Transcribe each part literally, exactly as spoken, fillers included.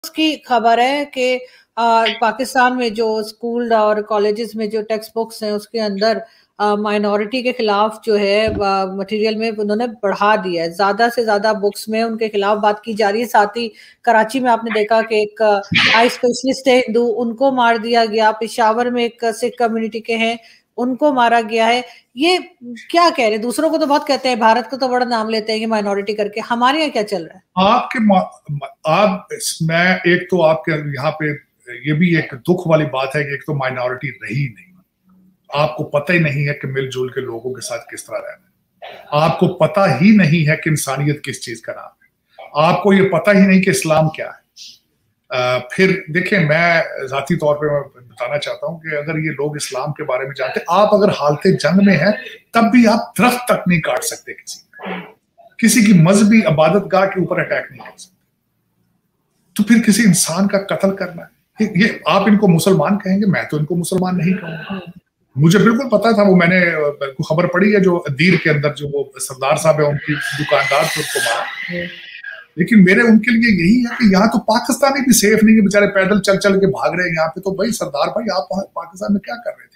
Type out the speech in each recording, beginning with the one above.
की खबर है कि पाकिस्तान में जो स्कूल और कॉलेजेस में जो टेक्स्ट बुक्स हैं उसके अंदर माइनॉरिटी के खिलाफ जो है मटेरियल में उन्होंने बढ़ा दिया है, ज्यादा से ज्यादा बुक्स में उनके खिलाफ बात की जा रही है। साथ ही कराची में आपने देखा कि एक आई स्पेशलिस्ट है हिंदू, उनको मार दिया गया। पेशावर में एक सिख कम्युनिटी के हैं, उनको मारा गया है। ये क्या कह रहे हैं? दूसरों को तो बहुत कहते हैं, भारत को तो बड़ा नाम लेते हैं कि माइनॉरिटी करके, हमारे यहाँ क्या चल रहा है? आपके आप मैं एक तो आपके यहाँ पे ये भी एक दुख वाली बात है कि एक तो माइनॉरिटी रही नहीं, आपको पता ही नहीं है कि मिलजुल के लोगों के साथ किस तरह रहना है, आपको पता ही नहीं है कि इंसानियत किस चीज का नाम है, आपको ये पता ही नहीं कि इस्लाम क्या है। आ, फिर देखिए, मैं जाती तौर पे मैं बताना चाहता हूं कि अगर ये लोग इस्लाम के बारे में जानते, आप अगर हालते जंग में हैं तब भी आप दरख्त तक नहीं काट सकते, किसी किसी की मजहबी इबादतगाह के ऊपर अटैक नहीं कर सकते, तो फिर किसी इंसान का कत्ल करना है, ये आप इनको मुसलमान कहेंगे? मैं तो इनको मुसलमान नहीं कहूंगा। मुझे बिल्कुल पता था, वो मैंने खबर पड़ी है जो दीर के अंदर जो वो सरदार साहब है उनकी दुकानदार थे, उनको मारा। लेकिन मेरे उनके लिए यही है कि यहाँ तो पाकिस्तानी भी सेफ नहीं है, बेचारे पैदल चल चल के भाग रहे हैं यहाँ पे। तो भाई सरदार भाई, आप पाकिस्तान में क्या कर रहे थे?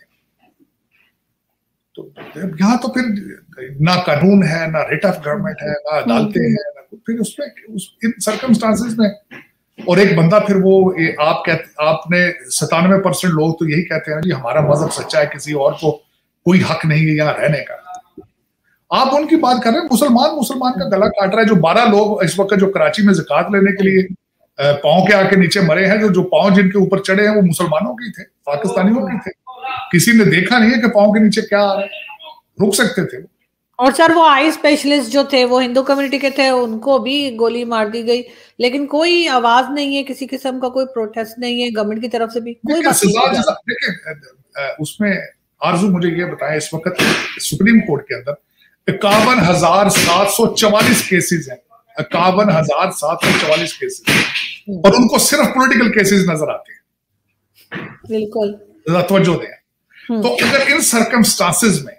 तो यहाँ तो फिर ना कानून है, ना रिट ऑफ गवर्नमेंट है, ना अदालतें हैं, ना फिर उसमें उस इन सर्कमस्टांसेस में। और एक बंदा फिर वो आप कहते आपने सतानवे परसेंट लोग तो यही कहते हैं जी हमारा मजहब सच्चा है, किसी और को कोई हक नहीं है यहाँ रहने का। आप उनकी बात कर रहे हैं, मुसलमान मुसलमान का गला काट रहा है। जो बारह लोग इस वक्त जो कराची में ज़कात लेने के लिए पांव के आके नीचे मरे हैं, जो जो पांव जिनके ऊपर चढ़े हैं वो मुसलमानों के थे, पाकिस्तानियों के थे। किसी ने देखा नहीं है कि पांव के नीचे क्या आ रहा है, रुक सकते थे। और सर वो आई स्पेशलिस्ट जो थे वो हिंदू कम्युनिटी के थे, उनको भी गोली मार दी गई, लेकिन कोई आवाज नहीं है, किसी किस्म का कोई प्रोटेस्ट नहीं है गवर्नमेंट की तरफ से भी, कोई बात नहीं। देखिए उसमें आरजू मुझे ये बताएं, इस वक्त सुप्रीम कोर्ट के अंदर इक्यावन हजार सात सौ चवालीस केसेस हैं, इक्यावन हजार सात सौ चवालीस केसेस, और उनको सिर्फ पॉलिटिकल केसेस नजर आते हैं। बिल्कुल तवज्जो दें। तो अगर इन सर्कमस्टांसेस में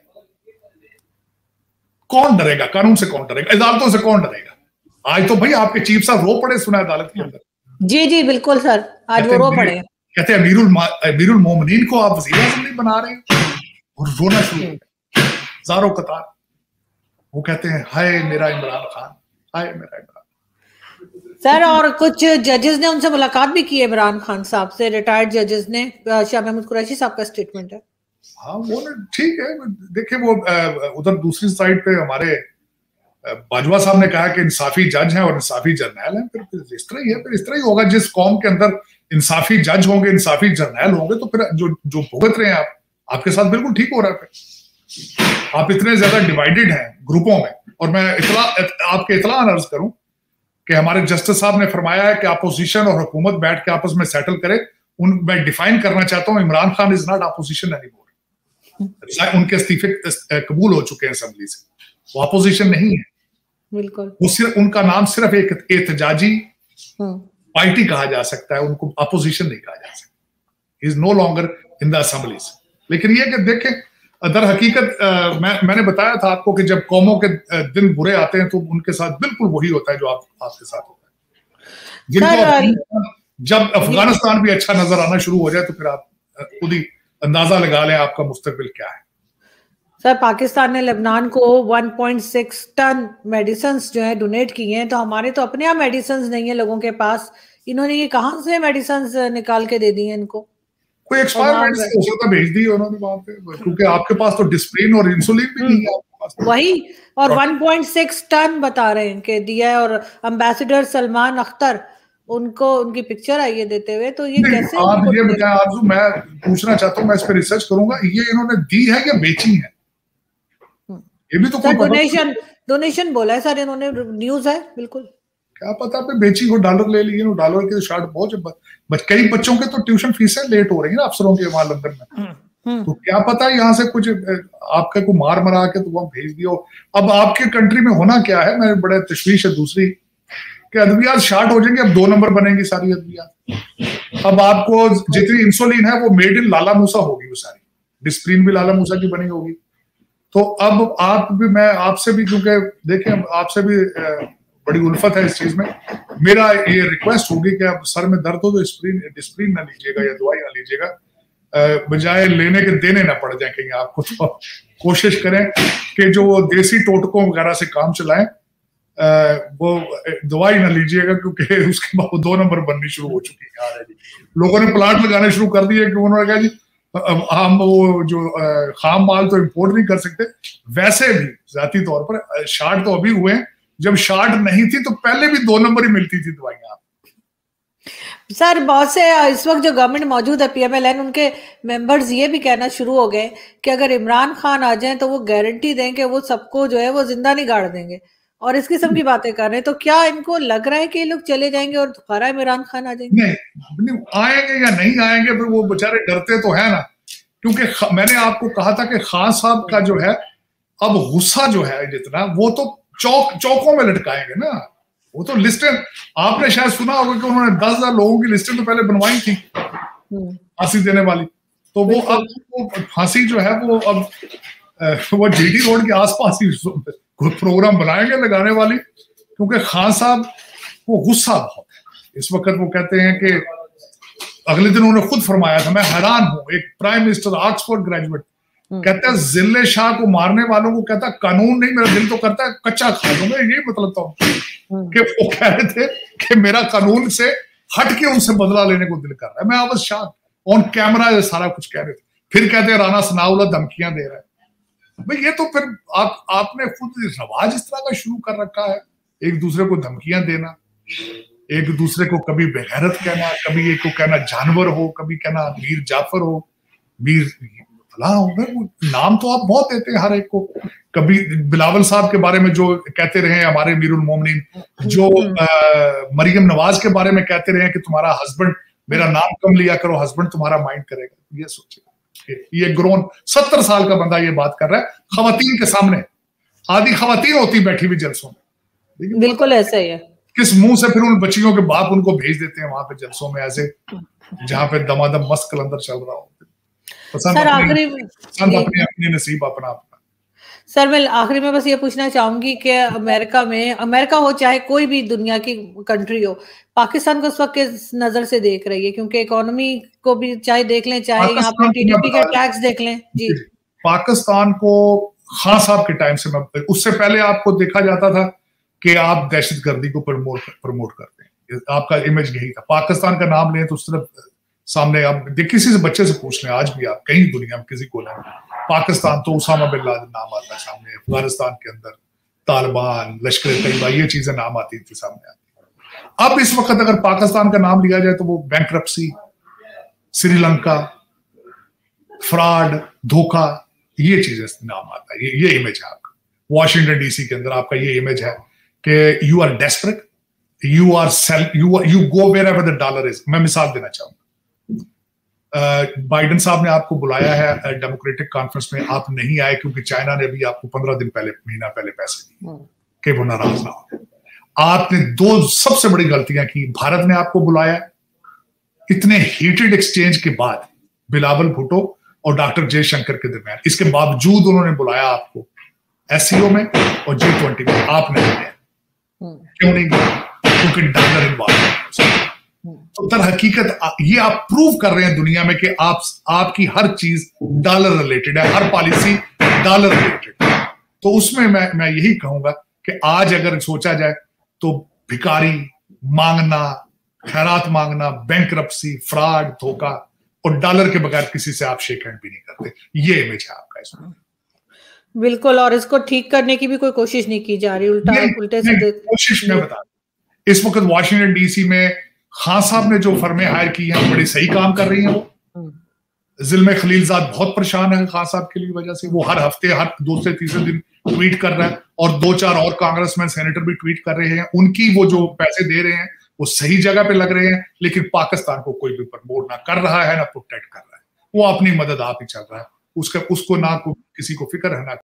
कौन डरेगा? कानून से कौन डरेगा? अदालतों से कौन डरेगा? आज तो भाई आपके चीफ साहब रो पड़े सुना अदालत के अंदर। जी जी बिल्कुल सर, आज वो रो पड़े। कहते हैं अमीरुल अमीरुल मोमिनीन को आप वज़ीर आज़म नहीं बना रहे, और रोना शुरू ज़ारो कतार। वो कहते हैं हाय मेरा इमरान खान, हाय मेरा इमरान। सर और कुछ जजेस ने उनसे मुलाकात भी की है इमरान खान साहब से, रिटायर्ड जजेस ने। शाह महमूद कुरैशी साहब का स्टेटमेंट है। हाँ वो ठीक है। देखिए वो उधर दूसरी साइड पे हमारे बाजवा साहब ने कहा कि इंसाफी जज हैं और इंसाफी जर्नैल हैं। फिर इस तरह ही है, फिर इस तरह ही होगा। जिस कौम के अंदर इंसाफी जज होंगे, इंसाफी जर्नैल होंगे, तो फिर जो जो भुगत रहे हैं आप, आपके साथ बिल्कुल ठीक हो रहा है। फिर आप इतने ज्यादा डिवाइडेड हैं ग्रुपों में। और मैं इतला आपके इतला अर्ज करूं कि हमारे जस्टिस साहब ने फरमाया है कि अपोजिशन और हुकूमत बैठ के आपस में सेटल करे। उन मैं डिफाइन करना चाहता हूं, Imran Khan is not opposition anymore. उनके इस्तीफे कबूल हो चुके हैं असेंबली से, वो अपोजिशन नहीं है। बिल्कुल वो सिर्फ उनका नाम सिर्फ एक एहतजाजी पार्टी कहा जा सकता है, उनको अपोजिशन नहीं कहा जा सकता। Is no longer in the assemblies. लेकिन ये कि देखें दर हकीकत मैं मैंने बताया था आपको कि जब कौमों के दिन बुरे आते हैं तो उनके साथ बिल्कुल वही होता है जो आप आपके साथ होता है। जिनको जब अफगानिस्तान भी अच्छा नजर आना शुरू हो जाए तो फिर आप खुद ही अंदाजा लगा लें आपका मुस्तकबिल क्या है। सर पाकिस्तान ने लेबनान को one point six ton medicine जो है डोनेट किए हैं, तो हमारे तो अपने यहाँ मेडिसिन नहीं है लोगों के पास। इन्होंने ये कहां से मेडिसिन निकाल के दे दी है इनको? कोई एक्सपायर मेडिसिन हो सकता भेज दी उन्होंने वहां पे, क्योंकि आपके पास तो डिस्प्रिन और इंसुलिन भी नहीं है आपके पास। वही, और वन पॉइंट सिक्स टन बता रहे हैं कि दिया है। और एम्बेसडर सलमान अख्तर, उनको उनकी पिक्चर आई है देते हुए, तो ये कैसे? आप ये बताएं आरज़ू, मैं पूछना चाहता हूँ, मैं इस पर रिसर्च करूंगा, ये इन्होंने दी है या बेची है? ये भी तो कोई डोनेशन डोनेशन बोला है सर इन्होंने, न्यूज है। बिल्कुल क्या पता पे बेची हो, डॉलर ले लिए, डॉलर के शार्ट बहुत बच, कई बच्चों के तो ट्यूशन फीसें लेट हो रही है ना अफसरों के वहां लंदन में। तो क्या पता यहाँ से कुछ आपका को मार मरा के तो वहां भेज दिया। अब आपके कंट्री में होना क्या है, मैं बड़ा तशवीश है दूसरी कि अद्वियात शार्ट हो जाएंगे। अब दो नंबर बनेंगी सारी अद्वियात। अब आपको जितनी इंसुलिन है वो मेड इन लाला मूसा होगी, वो सारी डिस्प्रिन भी लाला मूसा की बनी होगी। तो अब आप भी, मैं आपसे भी, क्योंकि देखें आपसे भी बड़ी उल्फत है इस चीज में। मेरा ये रिक्वेस्ट होगी कि आप सर में दर्द हो तो डिस्प्रिन डिस्प्रिन ना लीजिएगा या दवाई ना लीजिएगा, बजाय लेने के देने ना पड़ जाए कहीं आपको। तो कोशिश करें कि जो देसी टोटकों वगैरह से काम चलाएं, वो दवाई ना लीजिएगा, क्योंकि उसके बाद दो नंबर बननी शुरू हो चुकी है यार। लोगों ने प्लांट लगाने शुरू कर दिए कि उन्होंने कहा जी हम वो जो खाम माल तो इंपोर्ट नहीं कर सकते। वैसे भी जाती तौर पर शार्ट तो अभी हुए हैं, जब शार्ट नहीं थी तो पहले भी दो नंबर ही मिलती थी दवाइयां। सर बहुत से इस वक्त जो गवर्नमेंट मौजूद है पीएमएलएन, उनके मेंबर्स ये भी कहना शुरू हो गए कि अगर इमरान खान आ जाएं तो वो गारंटी दें कि वो सबको जो है वो जिंदा नहीं गाड़ देंगे, और इस किस्म की बातें कर रहे हैं। तो क्या इनको लग रहा है कि ये लोग चले जाएंगे और दोबारा इमरान खान आ जाएंगे? नहीं, नहीं आएंगे या नहीं आएंगे, फिर वो बेचारे डरते तो है ना, क्योंकि मैंने आपको कहा था कि खान साहब का जो है अब गुस्सा जो है जितना, वो तो चौक चौकों में लटकाएंगे ना। वो तो लिस्टें आपने शायद सुना होगा कि उन्होंने दस हजार लोगों की लिस्टें तो पहले बनवाई थी फांसी देने वाली। तो वो अब वो फांसी जो है वो अब वो जीटी रोड के आसपास ही प्रोग्राम बनाएंगे लगाने वाली, क्योंकि खान साहब वो गुस्सा बहुत है इस वक्त। वो कहते हैं कि अगले दिन उन्होंने खुद फरमाया था, मैं हैरान हूं, एक प्राइम मिनिस्टर ऑक्सफोर्ड ग्रेजुएट कहता है जिले शाह को मारने वालों को कहता है कानून नहीं, मेरा दिल तो करता है कच्चा खा दूंगा। यही मतलब था कि वो कह रहे थे कि मेरा कानून से हट के उनसे बदला लेने को दिल कर रहा है। मैं आवाज शाह ऑन कैमरा ये सारा कुछ कह रहे थे। फिर कहते हैं राणा सनाउल्लाह धमकियां दे रहा है। भाई ये तो फिर आप आपने खुद रवाज इस तरह का शुरू कर रखा है, एक दूसरे को धमकियां देना, एक दूसरे को कभी बेगैरत कहना, कभी एक को कहना जानवर हो, कभी कहना मीर जाफर हो, मीर नाम तो आप बहुत देते हैं हर एक को। कभी बिलावल साहब के बारे में जो कहते रहे हमारे मीरुल मोमिनीन, जो आ, मरियम नवाज के बारे में कहते रहे कि तुम्हारा हस्बैंड, मेरा नाम कम लिया करो, हस्बैंड तुम्हारा माइंड करेगा। ये सोचिए, ये ग्रोन सत्तर साल का बंदा ये बात कर रहा है खवातीन के सामने। आधी खवातीन होती बैठी हुई जलसों में। बिल्कुल ऐसा ही है। किस मुंह से फिर उन बच्चियों के बाप उनको भेज देते हैं वहां पे जलसों में, ऐसे जहां पे दमादम मस्त कलंदर चल रहा हो। सर आखिरी अपनी अपनी नसीब अपना अपना। सर मैं आखिरी में बस ये पूछना चाहूंगी कि अमेरिका में, अमेरिका हो चाहे कोई भी दुनिया की कंट्री हो, पाकिस्तान को उस वक्त किस नजर से देख रही है? क्योंकि इकोनॉमी को भी चाहे देख लें, चाहे यहाँ पे टीडीपी का टैक्स देख लें। जी, पाकिस्तान को खान साहब के टाइम से, उससे पहले आपको देखा जाता था कि आप दहशतगर्दी को प्रमोट प्रमोट करते हैं, आपका इमेज यही था। पाकिस्तान का नाम लें तो उस तरफ सामने आप किसी से बच्चे से पूछ लें, आज भी आप कहीं दुनिया में किसी को लें, पाकिस्तान तो उसामा बिन लादेन नाम आता है सामने, अफगानिस्तान के अंदर तालिबान, लश्कर तैयबा, ये चीजें नाम आती थी सामने आती। अब इस वक्त अगर पाकिस्तान का नाम लिया जाए तो वो बैंकरप्सी, श्रीलंका, फ्रॉड, धोखा, ये चीजें नाम आता है। ये, ये इमेज है आपका। वॉशिंगटन डीसी के अंदर आपका ये इमेज है कि you are desperate, you are sell you you go wherever the dollar is. मैं मिसाल देना चाहूंगा, बाइडेन साहब ने आपको बुलाया है डेमोक्रेटिक कॉन्फ्रेंस में, आप नहीं आए क्योंकि चाइना ने भी आपको पंद्रह दिन पहले, महीना पहले पैसे दिए कि वो नाराज ना हो। आपने दो सबसे बड़ी गलतियां की। भारत ने आपको बुलाया इतने हीटेड एक्सचेंज के बाद, बिलावल भुट्टो और डॉक्टर जयशंकर के दरमियान, इसके बावजूद उन्होंने बुलाया आपको एससीओ में और जी ट्वेंटी में, आप नहीं गए। क्यों नहीं गए? क्योंकि डॉलर इन्वॉल्व है। तो दर हकीकत ये आप प्रूव कर रहे हैं दुनिया में कि आप आपकी हर चीज डॉलर रिलेटेड है, हर पॉलिसी डॉलर रिलेटेड है। तो उसमें मैं मैं यही कहूंगा कि आज अगर सोचा जाए तो भिखारी मांगना, खैरात मांगना, बैंकरप्सी, फ्रॉड, धोखा और डॉलर के बगैर किसी से आप शेक हैंड भी नहीं करते। ये इमेज है आपका इसमें। बिल्कुल, और इसको ठीक करने की भी कोई कोशिश नहीं की जा रही, उल्टा उल्टे से कोशिश में बता। इस वक्त वॉशिंगटन डीसी में खान साहब ने जो फर्में हायर की हैं बड़ी सही काम कर रही हैं। वो जिल्मे खलीलजाद बहुत परेशान है खान साहब के लिए वजह से, वो हर हफ्ते हर दूसरे तीसरे दिन ट्वीट कर रहा है, और दो चार और कांग्रेसमैन सेनेटर भी ट्वीट कर रहे हैं। उनकी वो जो पैसे दे रहे हैं वो सही जगह पे लग रहे हैं, लेकिन पाकिस्तान को कोई भी प्रमोट ना कर रहा है ना प्रोटेक्ट कर रहा है। वो अपनी मदद आप ही चल रहा है, उसका उसको ना किसी को फिक्र है ना